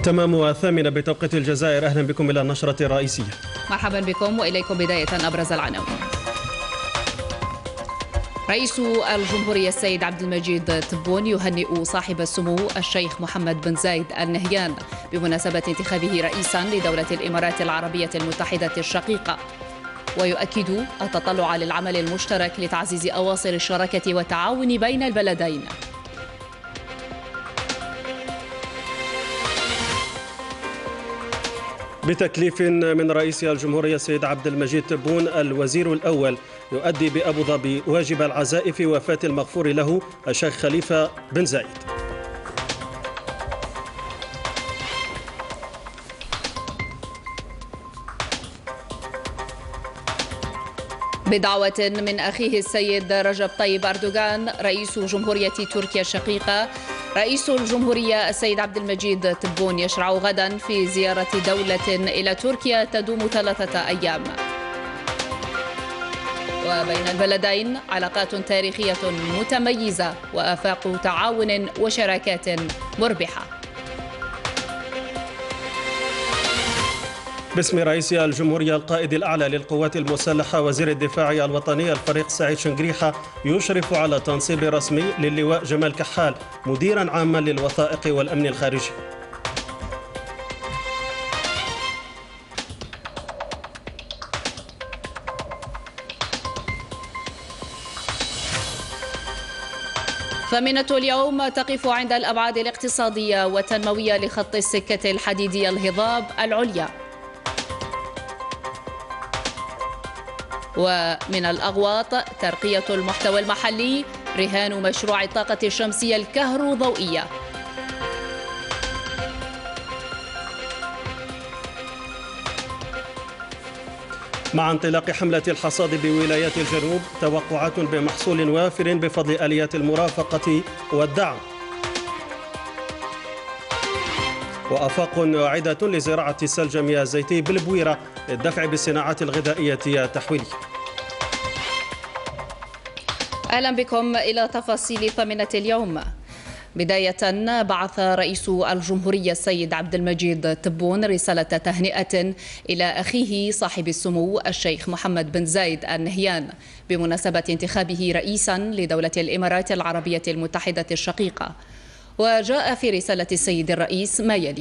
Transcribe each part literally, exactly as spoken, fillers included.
تمام الثامنة بتوقيت الجزائر. أهلا بكم إلى النشرة الرئيسية. مرحبا بكم وإليكم بداية أبرز العناوين. رئيس الجمهورية السيد عبد المجيد تبون يهنئ صاحب السمو الشيخ محمد بن زايد آل نهيان بمناسبة انتخابه رئيسا لدولة الإمارات العربية المتحدة الشقيقة، ويؤكد التطلع للعمل المشترك لتعزيز أواصر الشراكة والتعاون بين البلدين. بتكليف من رئيس الجمهورية السيد عبد المجيد تبون، الوزير الأول يؤدي بأبو ظبي واجب العزاء في وفاة المغفور له الشيخ خليفة بن زايد. بدعوة من أخيه السيد رجب طيب أردوغان رئيس جمهورية تركيا الشقيقة، رئيس الجمهورية السيد عبد المجيد تبون يشرع غدا في زيارة دولة إلى تركيا تدوم ثلاثة أيام. وبين البلدين علاقات تاريخية متميزة وآفاق تعاون وشراكات مربحة. باسم رئيس الجمهورية القائد الأعلى للقوات المسلحة وزير الدفاع الوطني الفريق سعيد شنقريحة يشرف على تنصيب رسمي للواء جمال كحال مديرا عاما للوثائق والأمن الخارجي. ثامنة اليوم تقف عند الأبعاد الاقتصادية والتنموية لخط السكة الحديدية الهضاب العليا. ومن الأغواط ترقية المحتوى المحلي، رهان مشروع الطاقة الشمسية الكهروضوئية. مع انطلاق حملة الحصاد بولايات الجنوب توقعات بمحصول وافر بفضل آليات المرافقة والدعم. وآفاق واعدة لزراعة السلجم الزيتي بالبويرة للدفع بالصناعات الغذائية التحويلية. أهلا بكم إلى تفاصيل ثامنة اليوم. بداية، بعث رئيس الجمهورية السيد عبد المجيد تبون رسالة تهنئة إلى أخيه صاحب السمو الشيخ محمد بن زايد آل نهيان بمناسبة انتخابه رئيسا لدولة الإمارات العربية المتحدة الشقيقة. وجاء في رسالة السيد الرئيس ما يلي: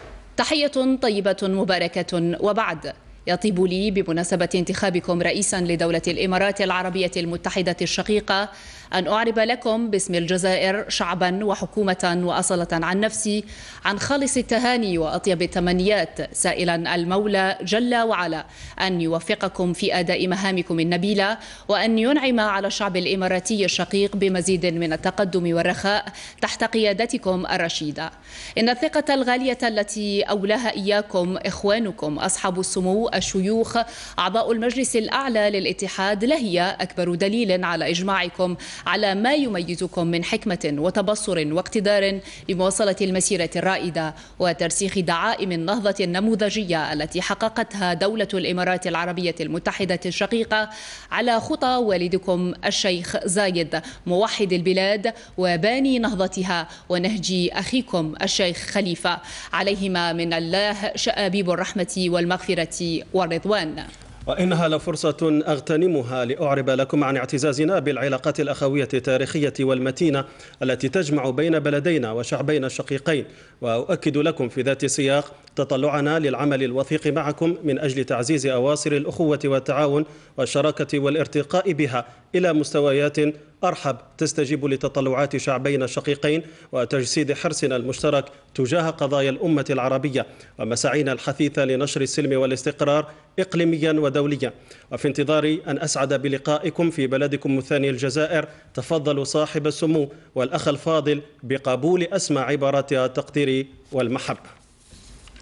تحية طيبة مباركة وبعد. يطيب لي بمناسبة انتخابكم رئيسا لدولة الإمارات العربية المتحدة الشقيقة أن أعرب لكم باسم الجزائر شعبا وحكومة وأصلة عن نفسي عن خالص التهاني وأطيب التمنيات، سائلا المولى جل وعلا أن يوفقكم في أداء مهامكم النبيلة، وأن ينعم على الشعب الإماراتي الشقيق بمزيد من التقدم والرخاء تحت قيادتكم الرشيدة. إن الثقة الغالية التي أولاها إياكم إخوانكم أصحاب السمو الشيوخ أعضاء المجلس الأعلى للاتحاد لهي أكبر دليل على إجماعكم على ما يميزكم من حكمة وتبصر واقتدار لمواصلة المسيرة الرائدة وترسيخ دعائم النهضة النموذجية التي حققتها دولة الإمارات العربية المتحدة الشقيقة على خطى والدكم الشيخ زايد موحد البلاد وباني نهضتها، ونهج أخيكم الشيخ خليفة عليهما من الله شآبيب الرحمة والمغفرة والرضوان. وإنها لفرصة أغتنمها لأعرب لكم عن اعتزازنا بالعلاقات الأخوية التاريخية والمتينة التي تجمع بين بلدينا وشعبينا الشقيقين، وأؤكد لكم في ذات السياق تطلعنا للعمل الوثيق معكم من أجل تعزيز أواصر الأخوة والتعاون والشراكة والارتقاء بها إلى مستويات أرحب تستجيب لتطلعات شعبينا الشقيقين وتجسيد حرصنا المشترك تجاه قضايا الأمة العربية ومساعينا الحثيثة لنشر السلم والاستقرار إقليميا ودوليا. وفي انتظار أن أسعد بلقائكم في بلدكم الثاني الجزائر، تفضلوا صاحب السمو والأخ الفاضل بقبول أسمى عبارات التقدير والمحبة.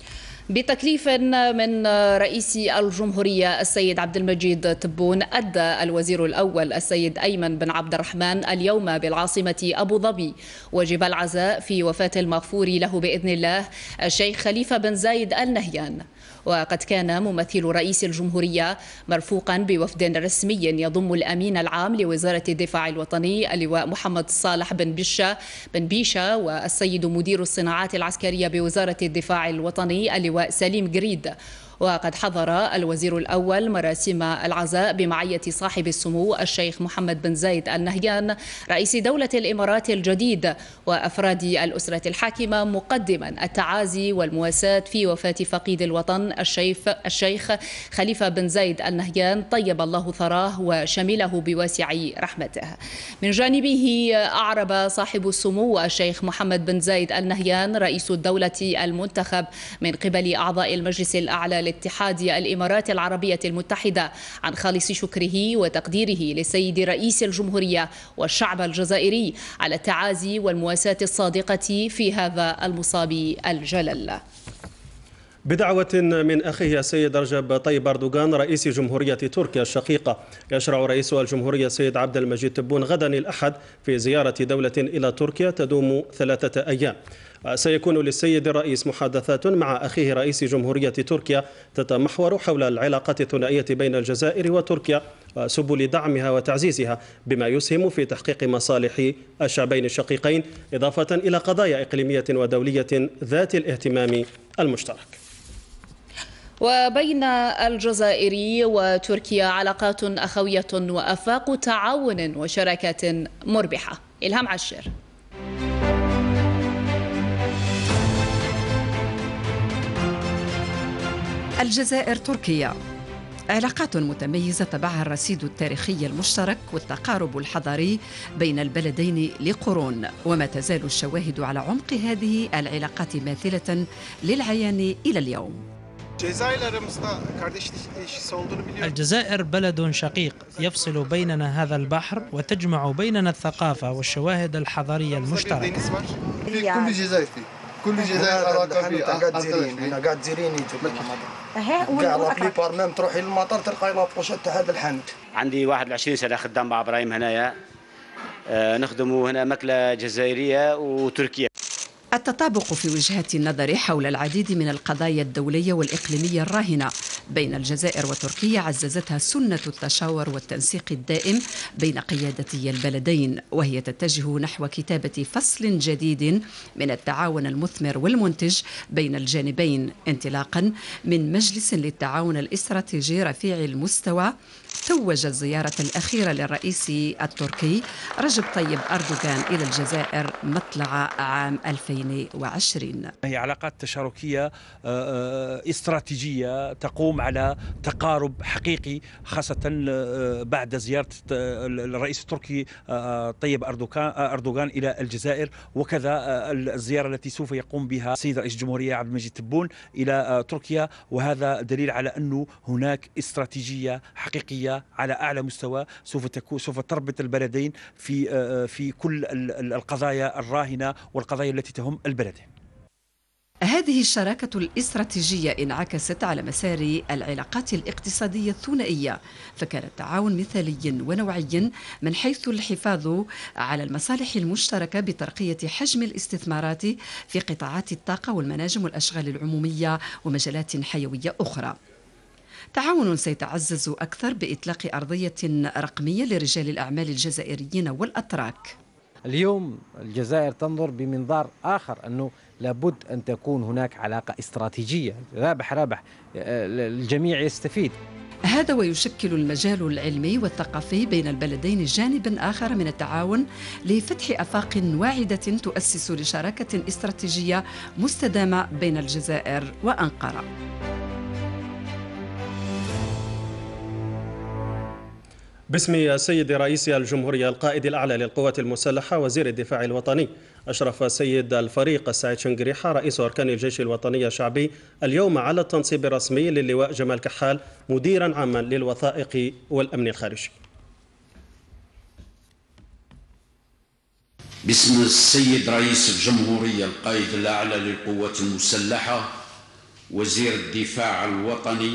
بتكليف من رئيس الجمهورية السيد عبد المجيد تبون، أدى الوزير الأول السيد أيمن بن عبد الرحمن اليوم بالعاصمة أبو ظبي واجب العزاء في وفاة المغفور له بإذن الله الشيخ خليفة بن زايد آل نهيان. وقد كان ممثل رئيس الجمهورية مرفوقا بوفد رسمي يضم الأمين العام لوزارة الدفاع الوطني اللواء محمد صالح بن بيشة بن بيشة والسيد مدير الصناعات العسكرية بوزارة الدفاع الوطني اللواء سليم قريد. وقد حضر الوزير الأول مراسم العزاء بمعية صاحب السمو الشيخ محمد بن زايد آل نهيان رئيس دولة الإمارات الجديد وأفراد الأسرة الحاكمة، مقدما التعازي والمواساة في وفاة فقيد الوطن الشيخ الشيخ خليفة بن زايد آل نهيان، طيب الله ثراه وشمله بواسع رحمته. من جانبه أعرب صاحب السمو الشيخ محمد بن زايد آل نهيان رئيس الدولة المنتخب من قبل أعضاء المجلس الأعلى لاتحاد الإمارات العربية المتحدة عن خالص شكره وتقديره للسيد رئيس الجمهورية والشعب الجزائري على التعازي والمواساة الصادقة في هذا المصاب الجلل. بدعوة من أخيه السيد رجب طيب أردوغان رئيس جمهورية تركيا الشقيقة، يشرع رئيس الجمهورية السيد عبد المجيد تبون غدا الأحد في زيارة دولة إلى تركيا تدوم ثلاثة أيام. سيكون للسيد الرئيس محادثات مع أخيه رئيس جمهورية تركيا تتمحور حول العلاقات الثنائية بين الجزائر وتركيا وسبل دعمها وتعزيزها بما يسهم في تحقيق مصالح الشعبين الشقيقين، إضافة إلى قضايا إقليمية ودولية ذات الاهتمام المشترك. وبين الجزائر وتركيا علاقات أخوية وآفاق تعاون وشراكة مربحة. إلهام عشر. الجزائر تركيا علاقات متميزة تبعها الرصيد التاريخي المشترك والتقارب الحضاري بين البلدين لقرون، وما تزال الشواهد على عمق هذه العلاقات ماثلة للعيان إلى اليوم. الجزائر بلد شقيق يفصل بيننا هذا البحر وتجمع بيننا الثقافة والشواهد الحضارية المشتركة. كل جزائر فيه كل جزائر علاقة فيه قاعد زيرين هنا قاعد زيرين كاع لا بليبار ميم تروحي للمطار تلقاي لابوشات تاع هذا الحانوت. عندي واحد وعشرين سنة خدام مع إبراهيم هنايا، آه نخدموا هنا ماكلة جزائرية وتركيا. التطابق في وجهات النظر حول العديد من القضايا الدولية والإقليمية الراهنة بين الجزائر وتركيا عززتها سنة التشاور والتنسيق الدائم بين قيادتي البلدين، وهي تتجه نحو كتابة فصل جديد من التعاون المثمر والمنتج بين الجانبين، انطلاقا من مجلس للتعاون الاستراتيجي رفيع المستوى توج الزيارة الأخيرة للرئيس التركي رجب طيب أردوغان إلى الجزائر مطلع عام ألفين وعشرين. هي علاقات تشاركية استراتيجية تقوم على تقارب حقيقي، خاصة بعد زيارة الرئيس التركي طيب أردوغان إلى الجزائر، وكذا الزيارة التي سوف يقوم بها السيد رئيس الجمهورية عبد المجيد تبون إلى تركيا، وهذا دليل على أنه هناك استراتيجية حقيقية على أعلى مستوى سوف تكون سوف تربط البلدين في في كل القضايا الراهنة والقضايا التي تهم البلدين. هذه الشراكة الاستراتيجية انعكست على مسار العلاقات الاقتصادية الثنائية، فكان التعاون مثالي ونوعي من حيث الحفاظ على المصالح المشتركة بترقية حجم الاستثمارات في قطاعات الطاقة والمناجم والأشغال العمومية ومجالات حيوية أخرى. تعاون سيتعزز أكثر بإطلاق أرضية رقمية لرجال الأعمال الجزائريين والأتراك. اليوم الجزائر تنظر بمنظار آخر، أنه لابد أن تكون هناك علاقة استراتيجية رابح رابح الجميع يستفيد. هذا ويشكل المجال العلمي والثقافي بين البلدين جانبا آخر من التعاون لفتح آفاق واعدة تؤسس لشراكة استراتيجية مستدامة بين الجزائر وأنقرة. باسم السيد رئيس الجمهورية القائد الأعلى للقوات المسلحة وزير الدفاع الوطني، أشرف السيد الفريق السعيد شنقريحة رئيس أركان الجيش الوطني الشعبي اليوم على التنصيب الرسمي للواء جمال كحال مديرا عاما للوثائق والأمن الخارجي. باسم السيد رئيس الجمهورية القائد الأعلى للقوات المسلحة وزير الدفاع الوطني،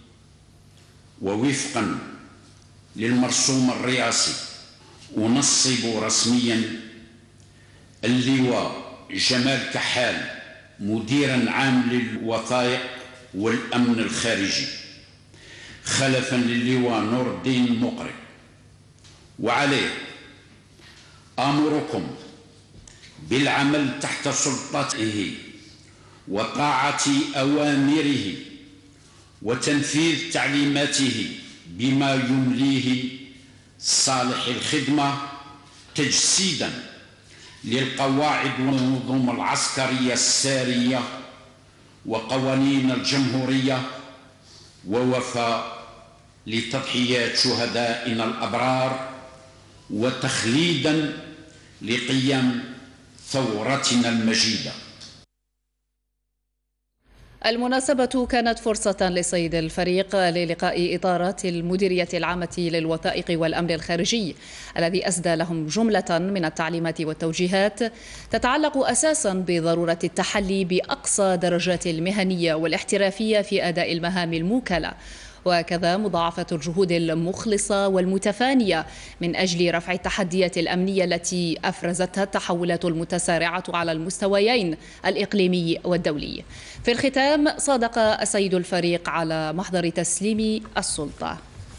ووفقا للمرسوم الرئاسي أنصب رسميا اللواء جمال كحال مديرا عام للوثائق والأمن الخارجي خلفا للواء نور الدين مقري. وعليه آمركم بالعمل تحت سلطته وطاعة أوامره وتنفيذ تعليماته بما يمليه صالح الخدمة، تجسيدا للقواعد والنظم العسكرية السارية وقوانين الجمهورية، ووفاء لتضحيات شهدائنا الأبرار، وتخليدا لقيم ثورتنا المجيدة. المناسبة كانت فرصة لسيد الفريق للقاء إطارات المديرية العامة للوثائق والأمن الخارجي الذي أسدى لهم جملة من التعليمات والتوجيهات تتعلق أساسا بضرورة التحلي بأقصى درجات المهنية والاحترافية في أداء المهام الموكلة، وكذا مضاعفة الجهود المخلصة والمتفانية من أجل رفع التحديات الأمنية التي أفرزتها التحولات المتسارعة على المستويين الإقليمي والدولي. في الختام صادق السيد الفريق على محضر تسليم السلطة.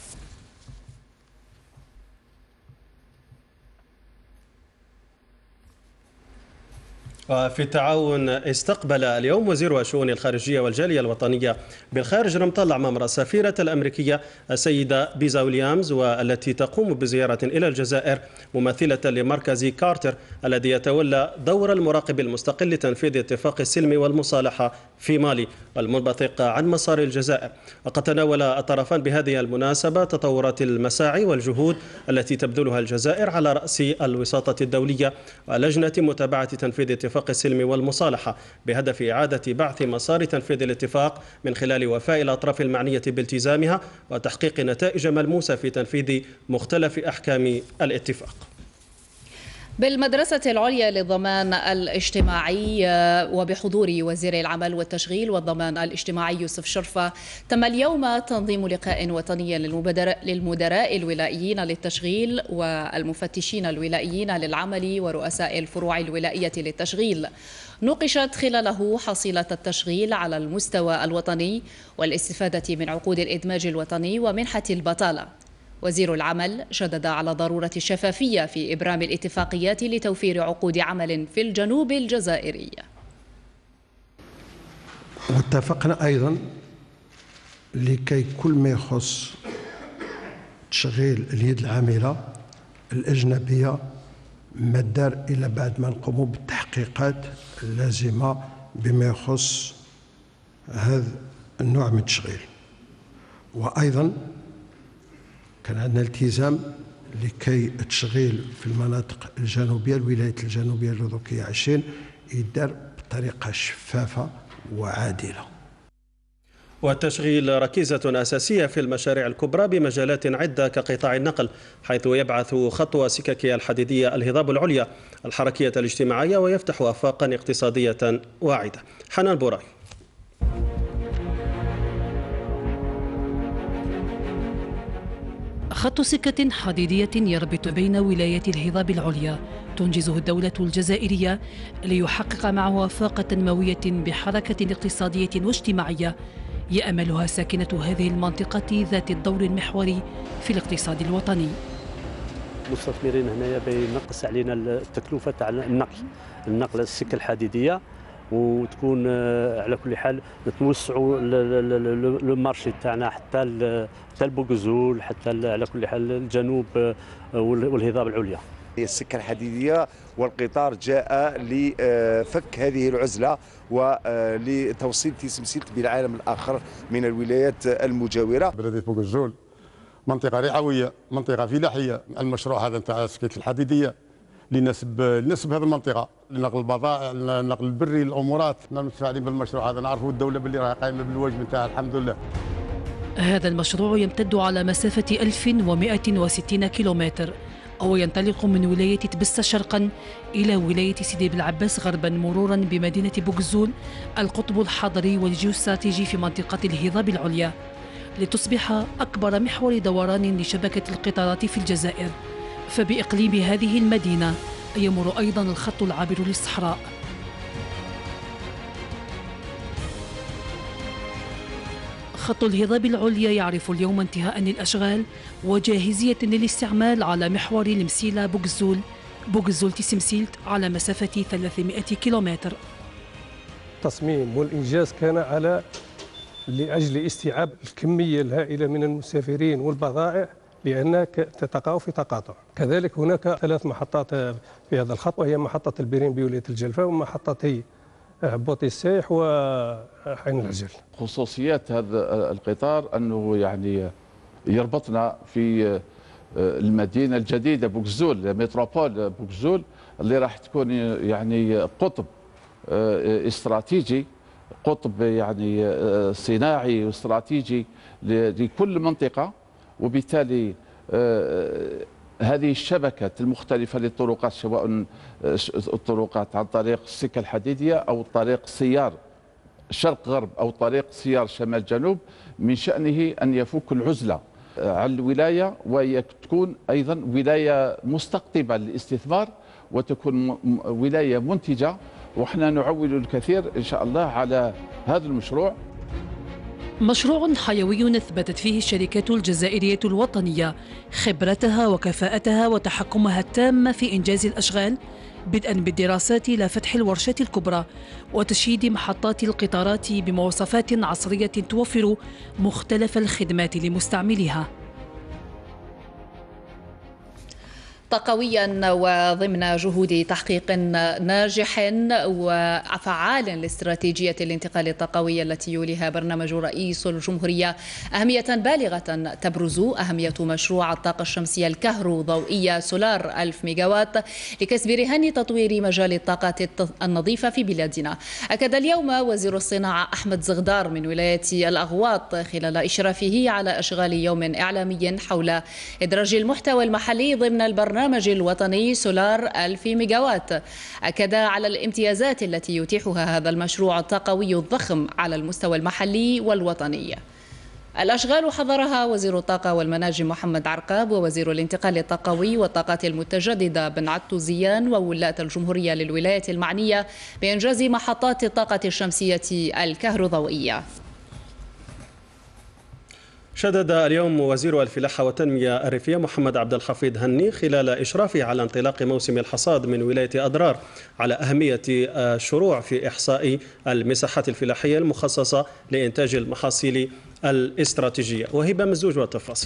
وفي التعاون استقبل اليوم وزير الشؤون الخارجية والجالية الوطنية بالخارج رمطال عمامرة السفيرة الأمريكية السيدة بيزا ويليامز، والتي تقوم بزيارة إلى الجزائر ممثلة لمركز كارتر الذي يتولى دور المراقب المستقل لتنفيذ اتفاق السلم والمصالحة في مالي والمنبثق عن مسار الجزائر. وقد تناول الطرفان بهذه المناسبة تطورات المساعي والجهود التي تبذلها الجزائر على رأس الوساطة الدولية ولجنة متابعة تنفيذ اتفاق السلم والمصالحة بهدف إعادة بعث مسار تنفيذ الاتفاق من خلال وفاء الأطراف المعنية بالتزامها وتحقيق نتائج ملموسة في تنفيذ مختلف أحكام الاتفاق. بالمدرسة العليا للضمان الاجتماعي وبحضور وزير العمل والتشغيل والضمان الاجتماعي يوسف شرفة تم اليوم تنظيم لقاء وطني للمدراء الولائيين للتشغيل والمفتشين الولائيين للعمل ورؤساء الفروع الولائية للتشغيل. نوقشت خلاله حصيلة التشغيل على المستوى الوطني والاستفادة من عقود الإدماج الوطني ومنحة البطالة. وزير العمل شدد على ضرورة الشفافية في إبرام الاتفاقيات لتوفير عقود عمل في الجنوب الجزائري. واتفقنا أيضا لكي كل ما يخص تشغيل اليد العاملة الأجنبية ما دار إلا بعد ما نقوموا بالتحقيقات اللازمة بما يخص هذا النوع من التشغيل. وأيضا كان عندنا التزام لكي التشغيل في المناطق الجنوبية الولايات الجنوبية الرضوكية عشرين يدار بطريقة شفافة وعادلة. والتشغيل ركيزة أساسية في المشاريع الكبرى بمجالات عدة كقطاع النقل، حيث يبعث خط سكك الحديدية الهضاب العليا الحركية الاجتماعية ويفتح آفاقا اقتصادية واعدة. حنان بوراي. خط سكة حديدية يربط بين ولايات الهضاب العليا تنجزه الدولة الجزائرية ليحقق معه آفاق تنموية بحركة اقتصادية واجتماعية يأملها ساكنة هذه المنطقة ذات الدور المحوري في الاقتصاد الوطني. مستثمرين هنايا بينقص علينا التكلفة تاع النقل النقل السكة الحديدية، وتكون على كل حال نتوسعوا لو مارشي تاعنا حتى حتى البوغزول حتى على كل حال الجنوب والهضاب العليا. هي السكة الحديدية والقطار جاء لفك هذه العزلة ولتوصيل تسمسيت بالعالم الآخر من الولايات المجاورة. بلدية بوغزول منطقة رعوية، منطقة فلاحية. المشروع هذا نتاع السكة الحديدية لنسب لنسب هذه المنطقة لنقل البضائع، النقل البري، الأمورات. نحن متفاعلين بالمشروع هذا، نعرفوا الدولة باللي راهي قايمة بالواجب نتاعها الحمد لله. هذا المشروع يمتد على مسافة ألف ومئة وستين كيلومتر، وينطلق من ولاية تبسة شرقا إلى ولاية سيدي بالعباس غربا مرورا بمدينة بوغزول القطب الحضري والجيوستراتيجي في منطقة الهضاب العليا، لتصبح أكبر محور دوران لشبكة القطارات في الجزائر. فبإقليم هذه المدينة يمر أيضا الخط العابر للصحراء. خط الهضاب العليا يعرف اليوم انتهاء للأشغال وجاهزية للاستعمال على محور المسيلة بوغزول بوغزول تسمسيلت على مسافة ثلاثمائة كيلومتر. التصميم والإنجاز كان على لأجل استيعاب الكمية الهائلة من المسافرين والبضائع لأنها تقع في تقاطع. كذلك هناك ثلاث محطات في هذا الخط، وهي محطة البيرين بولاية الجلفة ومحطتي بوطي السيح وحين العجل. خصوصيات هذا القطار أنه يعني يربطنا في المدينة الجديدة بوغزول، متروبول بوغزول اللي راح تكون يعني قطب استراتيجي، قطب يعني صناعي واستراتيجي لكل منطقة. وبالتالي هذه الشبكة المختلفة للطرقات، سواء الطرقات عن طريق السكة الحديدية أو طريق سيار شرق غرب أو طريق سيار شمال جنوب، من شأنه أن يفك العزلة على الولاية وتكون أيضا ولاية مستقطبة للاستثمار وتكون ولاية منتجة. وإحنا نعول الكثير إن شاء الله على هذا المشروع. مشروع حيوي أثبتت فيه الشركات الجزائرية الوطنية خبرتها وكفاءتها وتحكمها التام في إنجاز الأشغال، بدءا بالدراسات إلى فتح الورشات الكبرى وتشييد محطات القطارات بمواصفات عصرية توفر مختلف الخدمات لمستعمليها. طاقويا وضمن جهود تحقيق ناجح وفعال لاستراتيجية الانتقال الطاقوي التي يوليها برنامج رئيس الجمهورية أهمية بالغة، تبرز أهمية مشروع الطاقة الشمسية الكهروضوئية سولار ألف ميجاوات لكسب رهان تطوير مجال الطاقة النظيفة في بلادنا. أكد اليوم وزير الصناعة أحمد زغدار من ولاية الأغواط خلال إشرافه على أشغال يوم إعلامي حول إدراج المحتوى المحلي ضمن البرنامج البرنامج الوطني سولار ألف ميجاوات. أكد على الامتيازات التي يتيحها هذا المشروع الطاقوي الضخم على المستوى المحلي والوطني. الأشغال حضرها وزير الطاقة والمناجم محمد عرقاب ووزير الانتقال الطاقوي والطاقات المتجددة بن عدتو زيان وولاة الجمهورية للولايات المعنية بإنجاز محطات الطاقة الشمسية الكهروضوئية. شدد اليوم وزير الفلاحة والتنمية الريفية محمد عبد الحفيظ هني خلال إشرافه على انطلاق موسم الحصاد من ولاية أضرار على أهمية الشروع في إحصاء المساحات الفلاحية المخصصة لإنتاج المحاصيل الاستراتيجية. وهبة مزوج والتفاصيل.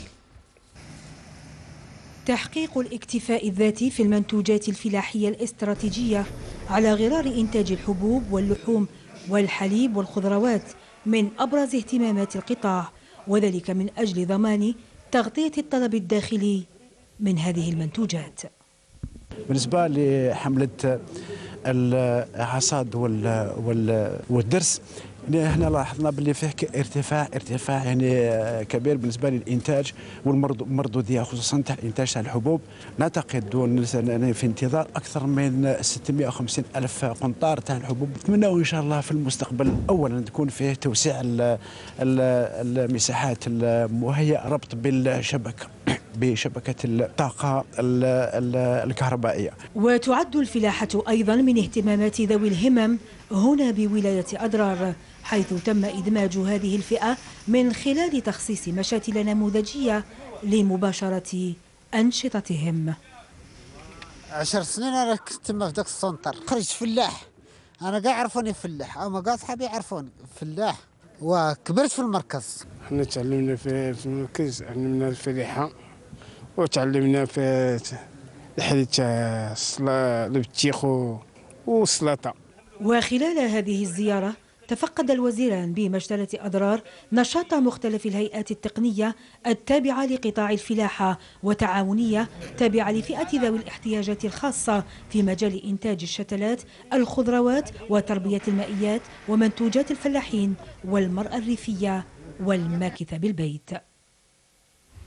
تحقيق الاكتفاء الذاتي في المنتوجات الفلاحية الاستراتيجية على غرار إنتاج الحبوب واللحوم والحليب والخضروات من أبرز اهتمامات القطاع، وذلك من أجل ضمان تغطية الطلب الداخلي من هذه المنتوجات. بالنسبة لحملة الحصاد والدرس، هنا لاحظنا باللي فيه ارتفاع ارتفاع يعني كبير بالنسبه للانتاج والمردوديه، خصوصا تاع الانتاج تاع الحبوب. نعتقد في انتظار اكثر من ستمائة وخمسين الف قنطار تاع الحبوب. نتمنى ان شاء الله في المستقبل اولا تكون فيه توسيع المساحات المهيئه، ربط بالشبكه بشبكة الطاقة الكهربائية. وتعد الفلاحة أيضا من اهتمامات ذوي الهمم هنا بولاية أضرار، حيث تم إدماج هذه الفئة من خلال تخصيص مشاتل نموذجية لمباشرة أنشطتهم. عشر سنين أنا كنت في ذاك السنتر، خرجت فلاح، أنا قاعد يعرفوني فلاح، أما قاعد صحابي يعرفوني فلاح، وكبرت في المركز. احنا تعلمنا في المركز، علمنا الفلاحة وتعلمنا في الحديث البطيخ والسلطة. وخلال هذه الزيارة تفقد الوزيران بمجتلة أضرار نشاط مختلف الهيئات التقنية التابعة لقطاع الفلاحة وتعاونية تابعة لفئة ذوي الاحتياجات الخاصة في مجال إنتاج الشتلات، الخضروات وتربية المائيات ومنتوجات الفلاحين والمرأة الريفية والماكثة بالبيت.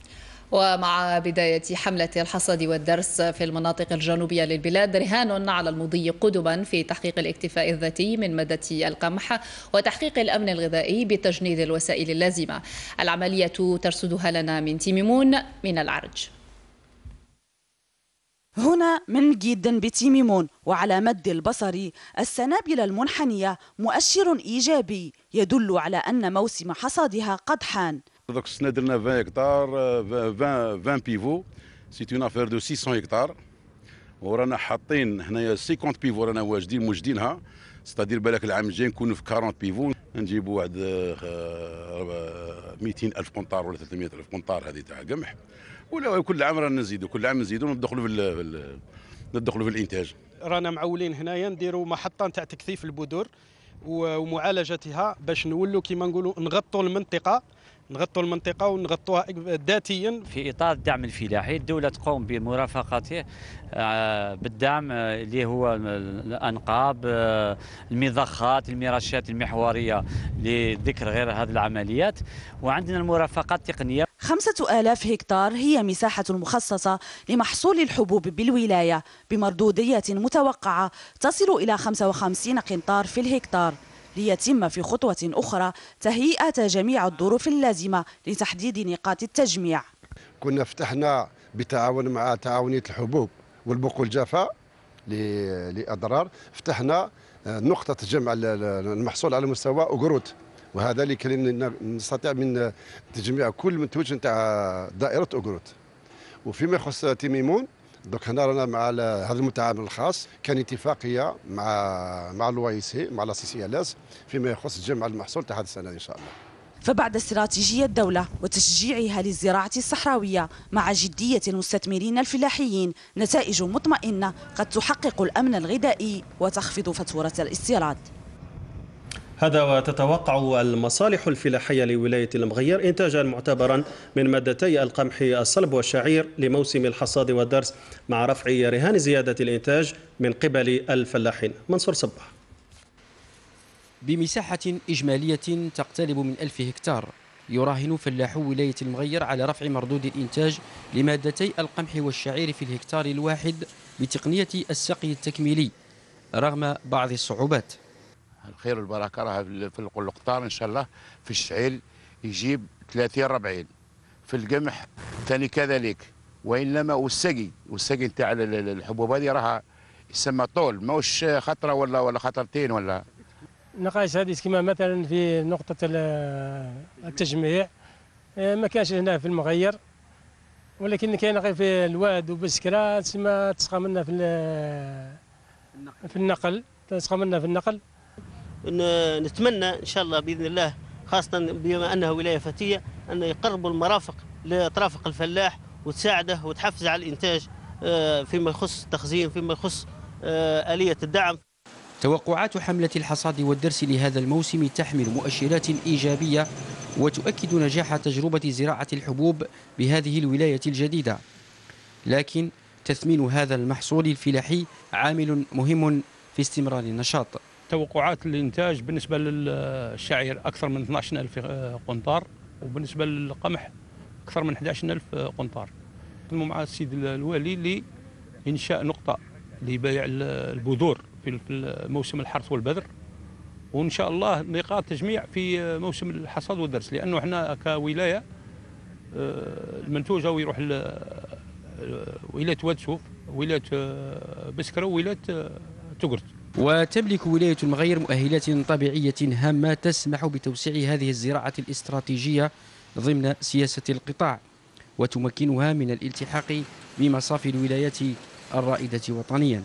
ومع بداية حملة الحصاد والدرس في المناطق الجنوبية للبلاد رهان على المضي قدما في تحقيق الاكتفاء الذاتي من مادة القمح وتحقيق الأمن الغذائي بتجنيد الوسائل اللازمة. العملية ترصدها لنا من تيميمون من العرج. هنا من جدا بتيميمون وعلى مد البصر السنابل المنحنية مؤشر إيجابي يدل على أن موسم حصادها قد حان. دوك السنه درنا عشرين هكتار عشرين بيفو سي اون افير دو ستمائة هكتار ورانا حاطين هنايا خمسين بيفو رانا واجدين موجدينها ستادير بالك العام الجاي نكونوا في أربعين بيفو نجيبوا واحد مئتين ألف قنطار ولا ثلاثمائة ألف قنطار هذه تاع القمح ولا كل عام رانا نزيدوا كل عام نزيدوا ندخلوا في ندخلوا في الانتاج. رانا معولين هنايا نديروا محطه نتاع تكثيف البذور ومعالجتها باش نولوا كيما نقولوا نغطوا المنطقه نغطوا المنطقه ونغطوها ذاتيا. في اطار الدعم الفلاحي الدوله تقوم بمرافقته بالدعم اللي هو الانقاب المضخات المراشات المحوريه لذكر غير هذه العمليات وعندنا المرافقات التقنيه. خمسة آلاف هكتار هي مساحة مخصصة لمحصول الحبوب بالولاية بمردودية متوقعة تصل إلى خمسة وخمسين قنطار في الهكتار ليتم في خطوة أخرى تهيئة جميع الظروف اللازمة لتحديد نقاط التجميع. كنا فتحنا بتعاون مع تعاونية الحبوب والبقول الجافة لأضرار فتحنا نقطة جمع المحصول على مستوى أقروت وهذا اللي كان نستطيع من تجميع كل منتوج نتاع دائرة أقروت. وفيما يخص تيميمون دوك هنا رانا مع هذا المتعامل الخاص كان اتفاقيه مع مع الوايسي مع لا سي سي ال اس فيما يخص جمع المحصول تاع هذه السنه ان شاء الله. فبعد استراتيجية الدولة وتشجيعها للزراعة الصحراوية مع جدية المستثمرين الفلاحيين نتائج مطمئنة قد تحقق الأمن الغذائي وتخفض فاتورة الاستيراد. هذا وتتوقع المصالح الفلاحية لولاية المغير إنتاجا معتبرا من مادتي القمح الصلب والشعير لموسم الحصاد والدرس مع رفع رهان زيادة الإنتاج من قبل الفلاحين. منصور صباح. بمساحة إجمالية تقترب من ألف هكتار يراهن فلاحو ولاية المغير على رفع مردود الإنتاج لمادتي القمح والشعير في الهكتار الواحد بتقنية السقي التكميلي رغم بعض الصعوبات. الخير والبركه راه في القطار ان شاء الله في الشعيل يجيب ثلاثين أربعين في القمح ثاني كذلك وانما والسقي والسقي نتاع الحبوب هذه راها يسمى طول ماهوش خطره ولا ولا خطرتين ولا نقايص هذه كما مثلا في نقطه التجميع ما كانش هنا في المغير ولكن كاين غير في الواد وبسكره تسمى تسقى منا في في النقل تسقى منا في النقل. نتمنى ان شاء الله باذن الله خاصه بما انها ولايه فتيه ان يقربوا المرافق لترافق الفلاح وتساعده وتحفز على الانتاج فيما يخص التخزين فيما يخص آلية الدعم. توقعات حملة الحصاد والدرس لهذا الموسم تحمل مؤشرات إيجابية وتؤكد نجاح تجربة زراعة الحبوب بهذه الولاية الجديدة، لكن تثمين هذا المحصول الفلاحي عامل مهم في استمرار النشاط. توقعات الإنتاج بالنسبة للشعير أكثر من اثناش ألف قنطار وبالنسبة للقمح أكثر من أحد عشر ألف قنطار. مع السيد الوالي لإنشاء نقطة لبيع البذور في موسم الحرث والبذر وإن شاء الله نقاط تجميع في موسم الحصاد والدرس لأنه احنا كولاية المنتوج يروح ولاية وادسوف ولاية بسكرة وولاية تقرت. وتملك ولاية المغير مؤهلات طبيعية هامة تسمح بتوسيع هذه الزراعة الاستراتيجية ضمن سياسة القطاع وتمكنها من الالتحاق بمصافي الولايات الرائدة وطنيا.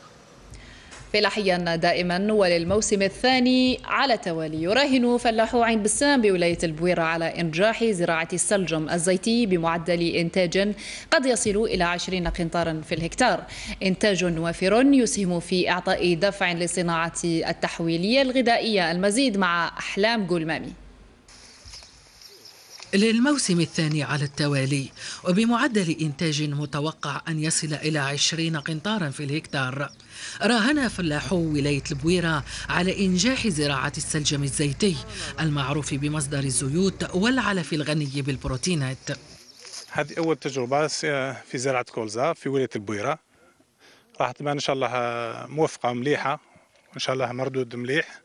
فلاحيا دائما وللموسم الثاني على التوالي يراهن فلاحو عين بسام بولاية البويرة على إنجاح زراعة السلجم الزيتي بمعدل إنتاج قد يصل إلى عشرين قنطارا في الهكتار، إنتاج وافر يسهم في إعطاء دفع لصناعة التحويلية الغذائية. المزيد مع أحلام قلمامي. للموسم الثاني على التوالي وبمعدل إنتاج متوقع أن يصل إلى عشرين قنطارا في الهكتار، راهن فلاحو ولاية البويرة على إنجاح زراعة السلجم الزيتي المعروف بمصدر الزيوت والعلف الغني بالبروتينات. هذه أول تجربة في زراعة كولزا في ولاية البويرة، راح تبان إن شاء الله موفقة مليحة وإن شاء الله مردود مليح.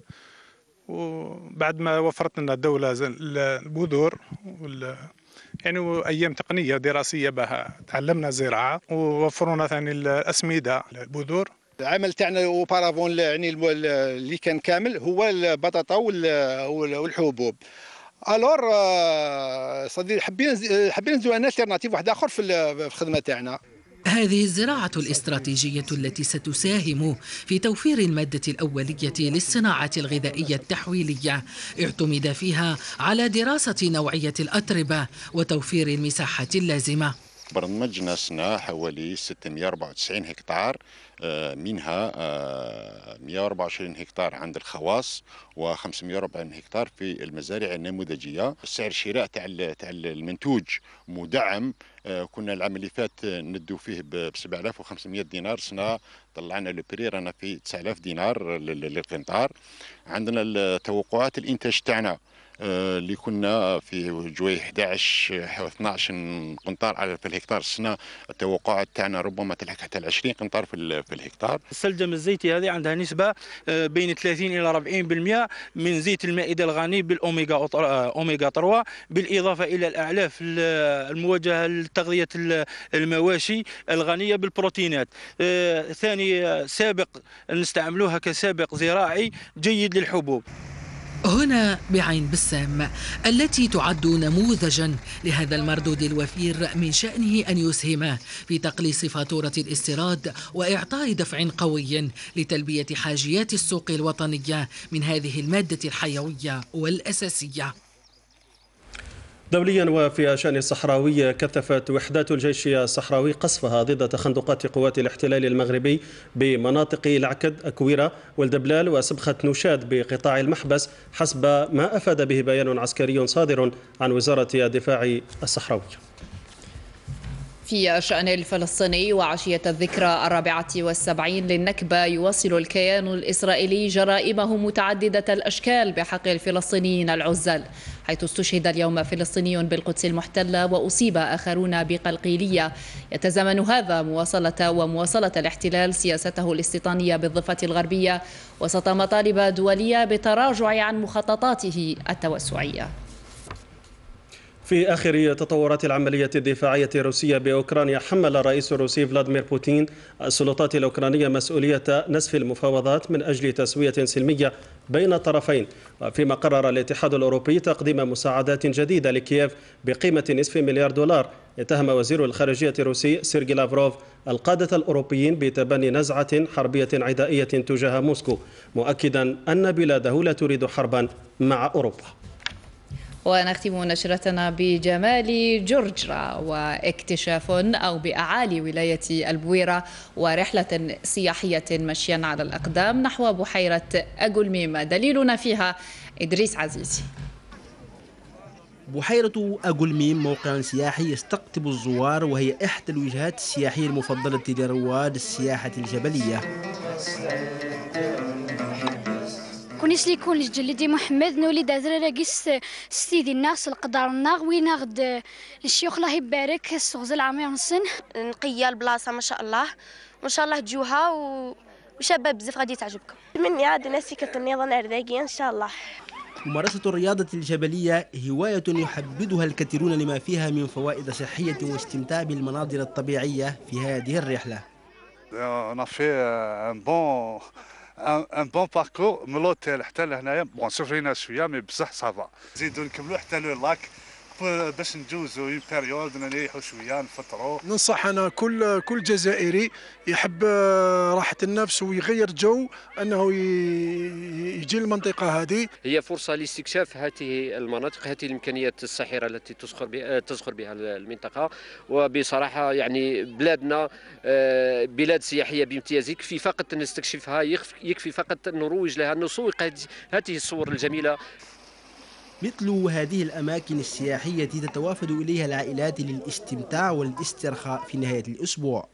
وبعد ما وفرت لنا الدولة البذور يعني أيام تقنية دراسية بها تعلمنا الزراعة، ووفرونا ثاني الأسمدة البذور. العمل تاعنا وبارافون يعني اللي كان كامل هو البطاطا والحبوب. الور صديق حابين حابين نزيدو ان التيرناتيف واحد اخر في الخدمه تاعنا. هذه الزراعة الاستراتيجية التي ستساهم في توفير المادة الأولية للصناعة الغذائية التحويلية اعتمد فيها على دراسة نوعية الأتربة وتوفير المساحة اللازمة. برنامجنا سنة حوالي ستمائة وأربعة وتسعين هكتار، منها مائة وأربعة وعشرين هكتار عند الخواص وخمسمائة وأربعين هكتار في المزارع النموذجية. سعر الشراء تاع تاع المنتوج مدعم، كنا العام اللي فات ندو فيه ب سبعة آلاف وخمسمائة دينار، سنة طلعنا البري رانا في تسعة آلاف دينار للقنطار. عندنا توقعات الانتاج تاعنا اللي كنا في جوي أحد عشر اثناش قنطار على في الهكتار السنه، التوقعات تاعنا ربما تلحق حتى ل عشرين قنطار في في الهكتار. السلجم الزيتي هذه عندها نسبه بين ثلاثين الى أربعين بالمئة من زيت المائده الغني بالاوميغا اوميغا ثلاثة، بالاضافه الى الاعلاف الموجهه لتغذيه المواشي الغنيه بالبروتينات. ثاني سابق نستعملوها كسابق زراعي جيد للحبوب. هنا بعين بسام التي تعد نموذجا لهذا المردود الوفير من شأنه أن يسهم في تقليص فاتورة الاستيراد وإعطاء دفع قوي لتلبية حاجيات السوق الوطنية من هذه المادة الحيوية والأساسية. دوليا وفي الشأن الصحراوي، كثفت وحدات الجيش الصحراوي قصفها ضد تخندقات قوات الاحتلال المغربي بمناطق العكد أكويرة والدبلال وسبخة نوشاد بقطاع المحبس، حسب ما أفاد به بيان عسكري صادر عن وزارة الدفاع الصحراوية. في الشأن الفلسطيني، وعشية الذكرى الرابعة والسبعين للنكبة يواصل الكيان الإسرائيلي جرائمه متعددة الأشكال بحق الفلسطينيين العزل، حيث استشهد اليوم فلسطيني بالقدس المحتلة وأصيب آخرون بقلقيلية. يتزامن هذا مواصلة ومواصلة الاحتلال سياسته الاستيطانية بالضفة الغربية وسط مطالب دولية بالتراجع عن مخططاته التوسعية. في آخر تطورات العملية الدفاعية الروسية بأوكرانيا، حمل الرئيس الروسي فلاديمير بوتين السلطات الأوكرانية مسؤولية نسف المفاوضات من أجل تسوية سلمية بين الطرفين، وفيما قرر الاتحاد الأوروبي تقديم مساعدات جديدة لكييف بقيمة نصف مليار دولار. اتهم وزير الخارجية الروسي سيرجي لافروف القادة الأوروبيين بتبني نزعة حربية عدائية تجاه موسكو، مؤكدا أن بلاده لا تريد حربا مع أوروبا. ونختم نشرتنا بجمال جورجرا واكتشاف أو بأعالي ولاية البويرة ورحلة سياحية مشيا على الأقدام نحو بحيرة أجولميم، دليلنا فيها إدريس عزيزي. بحيرة أجولميم موقع سياحي يستقطب الزوار، وهي إحدى الوجهات السياحية المفضلة لرواد السياحة الجبلية. كونيش لي كون جلدي محمد نولد ازرقيس ستيدي الناس القدر الناغ ويناغد الشيوخ الله يبارك السغزل عامر نسن نقيه البلاصه ما شاء الله وان شاء الله تجوها وشباب بزاف غادي تعجبكم. من عاد ناسي كتنيض نرداقي ان شاء الله. ممارسة الرياضة الجبلية هواية يحبذها الكثيرون لما فيها من فوائد صحية واستمتاع بالمناظر الطبيعية في هذه الرحلة. On a fait un bon ان ان بون باركور من لوتيل حتى لهنايا. بون سفرينا شويه مي بصح صافا، نزيدو نكملو حتى لو لاك باش نجوزو اون بيريود نريحو شويه نفطرو. ننصح انا كل كل جزائري يحب راحه النفس ويغير جو انه يجي المنطقه هذه. هي فرصه لاستكشاف هذه المناطق، هذه الامكانيات الساحره التي تزخر بها تزخر بها المنطقه. وبصراحه يعني بلادنا بلاد سياحيه بامتياز، يكفي فقط نستكشفها، يكفي فقط نروج لها، نسوق هذه الصور الجميله. مثل هذه الأماكن السياحية تتوافد إليها العائلات للاستمتاع والاسترخاء في نهاية الأسبوع.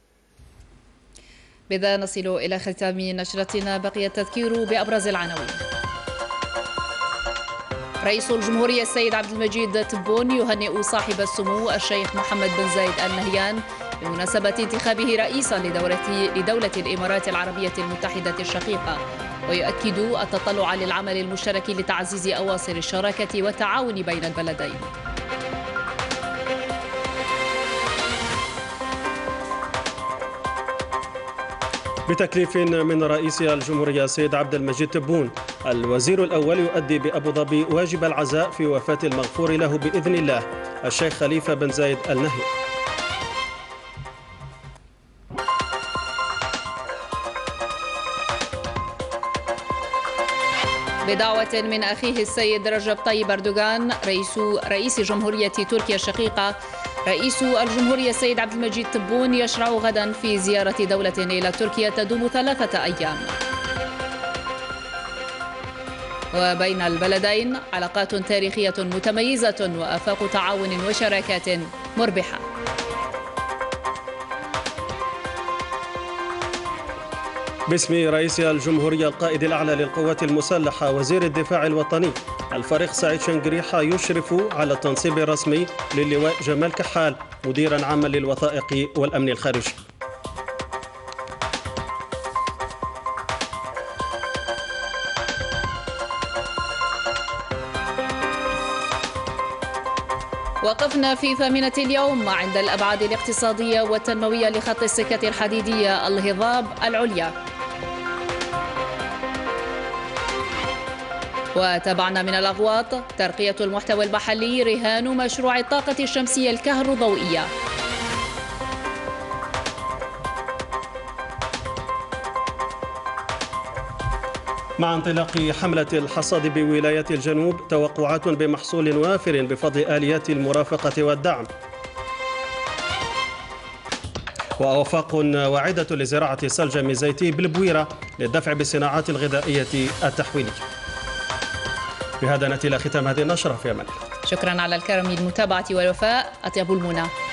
بذا نصل إلى ختام نشرتنا، بقي التذكير بأبرز العناوين. رئيس الجمهورية السيد عبد المجيد تبون يهنئ صاحب السمو الشيخ محمد بن زايد آل نهيان بمناسبة انتخابه رئيسا لدولة, لدولة الإمارات العربية المتحدة الشقيقة، ويؤكد التطلع للعمل المشترك لتعزيز أواصر الشراكة والتعاون بين البلدين. بتكليف من رئيس الجمهورية السيد عبد المجيد تبون، الوزير الأول يؤدي بأبو ظبي واجب العزاء في وفاة المغفور له بإذن الله الشيخ خليفة بن زايد آل نهيان. بدعوة من أخيه السيد رجب طيب أردوغان رئيس رئيس جمهورية تركيا الشقيقة، رئيس الجمهورية السيد عبد المجيد تبون يشرع غدا في زيارة دولة إلى تركيا تدوم ثلاثة أيام. وبين البلدين علاقات تاريخية متميزة وآفاق تعاون وشراكات مربحة. باسم رئيس الجمهورية القائد الأعلى للقوات المسلحة وزير الدفاع الوطني الفريق سعيد شنقريحة يشرف على التنصيب الرسمي للواء جمال كحال مديرا عاما للوثائق والأمن الخارجي. وقفنا في ثامنة اليوم عند الأبعاد الاقتصادية والتنموية لخط السكة الحديدية الهضاب العليا. وتابعنا من الأغواط ترقية المحتوى المحلي رهان مشروع الطاقة الشمسية الكهروضوئية. مع انطلاق حملة الحصاد بولاية الجنوب توقعات بمحصول وافر بفضل آليات المرافقة والدعم. وأوفاق واعدة لزراعة سلجم زيتي بالبويرة للدفع بالصناعات الغذائية التحويلية. بهذا نأتي إلى ختام هذه النشرة، في أمان الله. شكرا على الكرم المتابعة والوفاء، أطيب المنى.